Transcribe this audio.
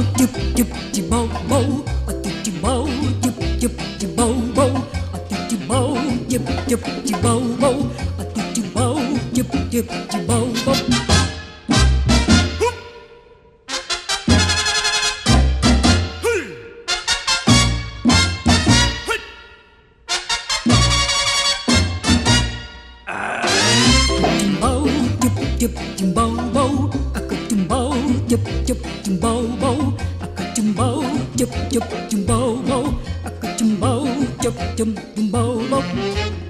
chụp chụp chụp bao bao, chụp chụp bao, chụp chụp chụp bao bao, chụp chụp bao, chụp chụp chụp bao bao, chụp chụp bao, chụp chụp chụp bao bao. Chụp chụp bao bao, aku chụp bao, chụp chụp chụp bao bao, aku chụp bao, chụp chụp chụp bao bao, aku chụp bao, chụp chụp chụp bao bao.